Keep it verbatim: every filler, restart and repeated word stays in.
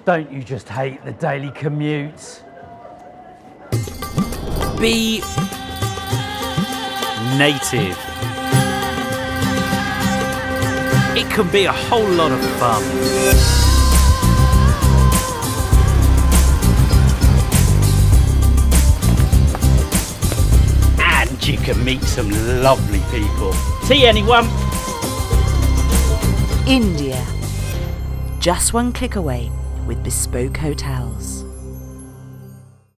Don't you just hate the daily commute? Be native. It can be a whole lot of fun. And you can meet some lovely people. See anyone? India. Just one click away with Bespoke Hotels.